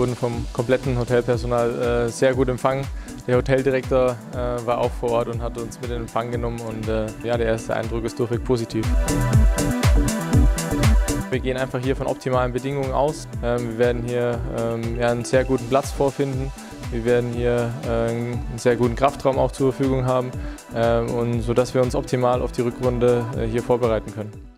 wurden vom kompletten Hotelpersonal sehr gut empfangen. Der Hoteldirektor war auch vor Ort und hat uns mit in den Empfang genommen und ja, der erste Eindruck ist durchweg positiv. Wir gehen einfach hier von optimalen Bedingungen aus. Wir werden hier ja, einen sehr guten Platz vorfinden. Wir werden hier einen sehr guten Kraftraum auch zur Verfügung haben, und sodass wir uns optimal auf die Rückrunde hier vorbereiten können.